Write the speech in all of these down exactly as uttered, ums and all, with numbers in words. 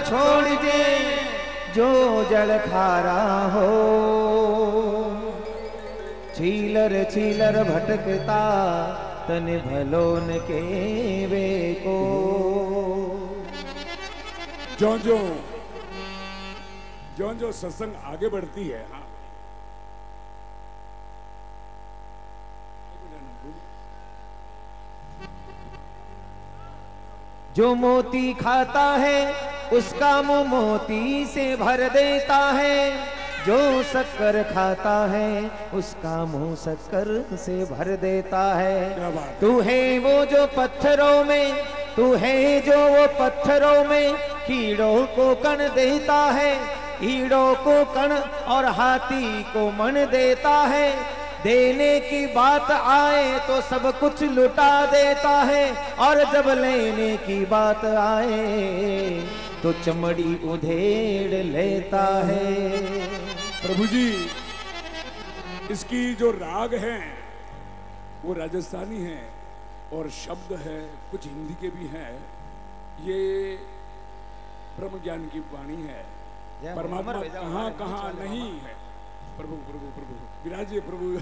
छोड़ दे जो जल खारा हो। छीलर छीलर भटकता तन भलोन के वे को। जो जो जो जो सत्संग आगे बढ़ती है, हाँ जो मोती खाता है उसका मुंह मोती से भर देता है। जो शक्कर खाता है उसका मुंह शक्कर से भर देता है। तू है वो जो पत्थरों में, तू है जो वो पत्थरों में कीड़ों को कण देता है। कीड़ों को कण और हाथी को मन देता है। देने की बात आए तो सब कुछ लुटा देता है, और जब लेने की बात आए तो चमड़ी उधेड़ लेता है। प्रभु जी, इसकी जो राग हैं वो राजस्थानी हैं और शब्द है कुछ हिंदी के भी हैं। ये ब्रह्म ज्ञान की वाणी है। परमात्मा कहाँ कहाँ नहीं है। प्रभु प्रभु प्रभु विराजिए प्रभु।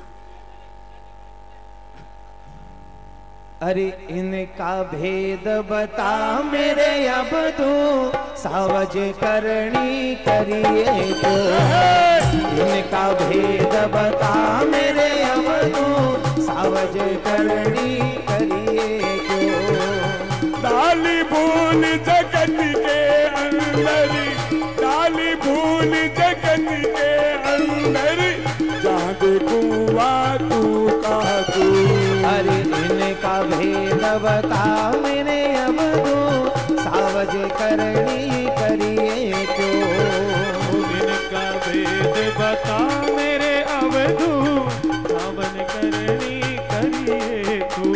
अरे इनका भेद बता मेरे अब तू, सावज करनी करिए तो। इनका भेद बता मेरे अब तू, सावज करनी करिए तो। डाली भूल जगत के अंदर, डाली भूल जगत के अंदर, जहाँ देखूंगा तू कहा तू। अरे इनका भेद बता मैंने अब तू, सावज करनी करिए तो। इनका भेद बता मेरे अब तू, सावज करनी करिए तू।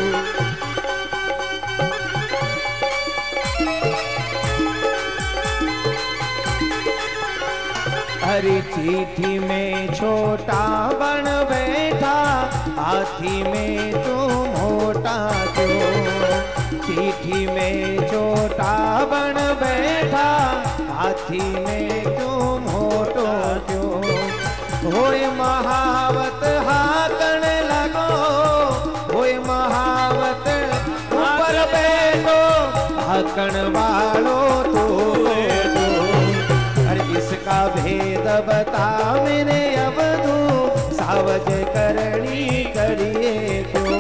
हरी चिट्ठी में छोटा बन बैठा, हाथी में तू मोटा क्यों। चिट्ठी में छोटा बन बैठा, हाथी में तू मोटो क्यों। होए महावत हाकन लगो, होए महावत ऊपर बैठो, हाकन वालो तो बैठो। इसका भेद बता मैंने अब तू, सावज करनी करिए क्यों।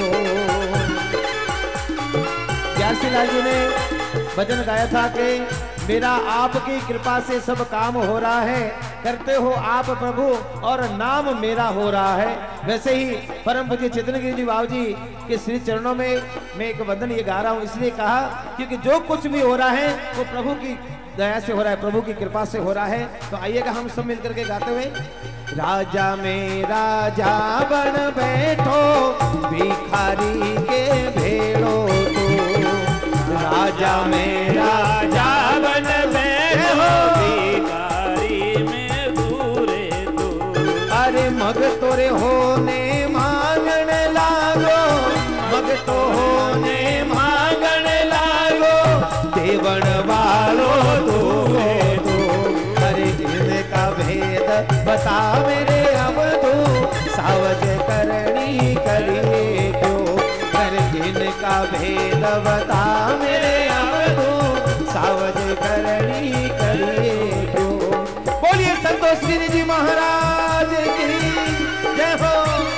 व्यासीलाल जी ने भजन गाया था कि मेरा आपकी कृपा से सब काम हो रहा है, करते हो आप प्रभु और नाम मेरा हो रहा है। वैसे ही परम पूज्य चेतन गिरि जी बाबू जी के श्री चरणों में मैं एक वंदन ये गा रहा हूँ, इसलिए कहा क्योंकि जो कुछ भी हो रहा है वो प्रभु की दया से हो रहा है, प्रभु की कृपा से हो रहा है। तो आइएगा हम सब मिलकर के गाते हुए। राजा में राजा बन बैठो, भिखारी के भेड़ो तो। राजा में राजा बन बैठो, भिखारी में दूरे तो। अरे मग तोरे होने मांगन लागो, मग तो होने मांगन लागो, देवन वालो तो तो। अरे इनका भेद बता मेरे अब तू, सावज करनी करिए क्यों। अरे इनका भेद बता मेरे अब तू, सावज करनी करिए क्यों। बोलिए संतोष गिरि जी महाराज की जय हो।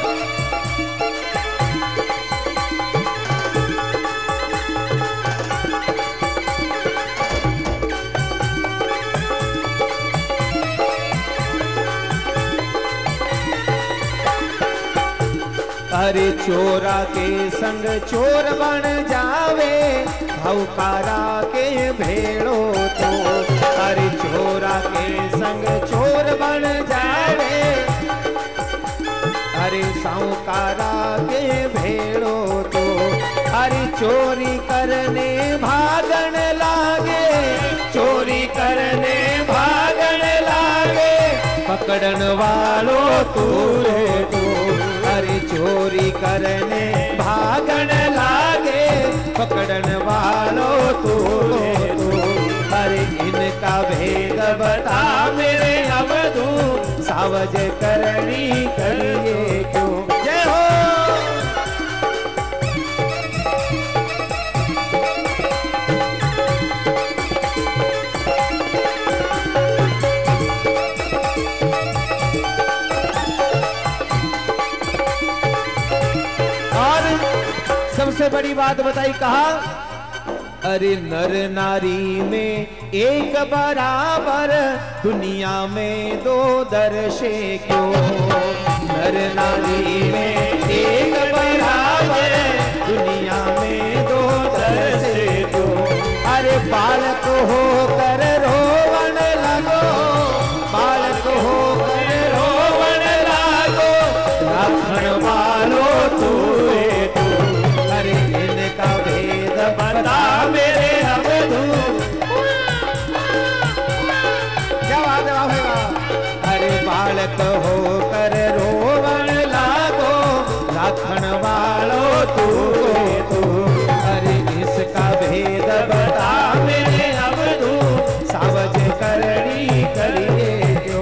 अरे चोरा के संग चोर बन जावे, भौकारा के भेड़ो तो। अरे चोरा के संग चोर बन जावे, अरे साहूकारा के भेड़ो तो। अरे चोरी करने भागन लागे, चोरी करने भागन लागे, पकड़न वालो तू रे तू। अरे चोरी करने भागन लागे, पकड़न वालो तू रे तू। अरे इनका भेद बता मेरे अवधू, सावज करनी करिए क्यों। जय हो। सबसे बड़ी बात बताई, कहा अरे नर नारी में एक बराबर, दुनिया में दो दर्शे क्यों। नर नारी में एक बराबर, दुनिया में दो दर्शे क्यों। अरे बालक हो कर रोवन लगो, बालक हो कर रोवन लगो, राखण वालो तू तू। अरे इनका भेद बता मेरे अवधू। क्या बात है बाबा। अरे बालक हो कर रोवन लागो, राखण वालो तू तू। अरे इसका भेद बता मेरे अवधू, सावज करनी करिए क्यों।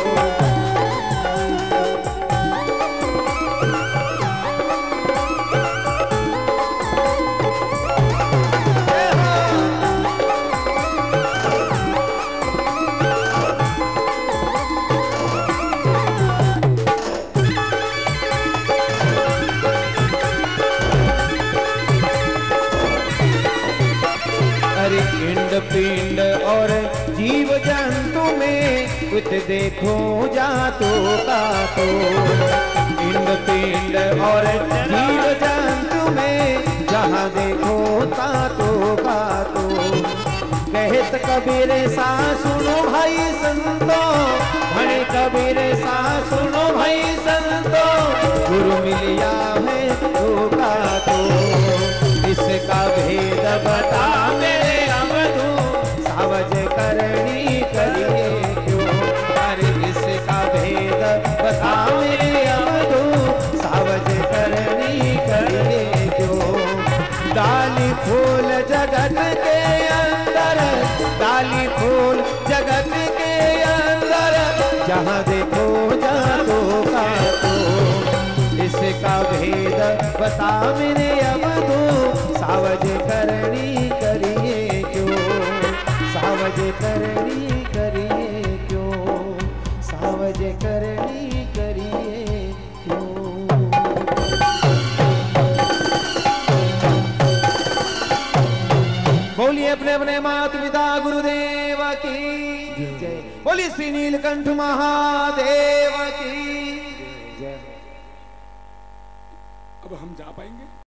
पिंड और जीव जंतु में कुछ देखो जातो का तो। पिंड पिंड और जीव जंतु में जहाँ देखो तातो का तो। कहत कबीर सा सुनो भाई संतो, भले कबीर सा सुनो भाई संतो, गुरु मिलिया है तो का तो। इसका भेद बता मेरे अवधू, सावज करनी करिए क्यों। अरे इसका भेद बता मेरे अवधू, सावज करनी करिए क्यों। डाली फूल जगत के अंदर, डाली फूल जगत के अंदर, जहाँ देखो जातो का तो। इसका भेद बता मेरे अवधू, सावज करनी करिए क्यों। सावज करनी करिए क्यों, सावज करनी करिए क्यों। बोलिए अपने अपने माता पिता गुरुदेव की जय। बोलिए श्री नीलकंठ महादेव की जय। अब हम जा पाएंगे?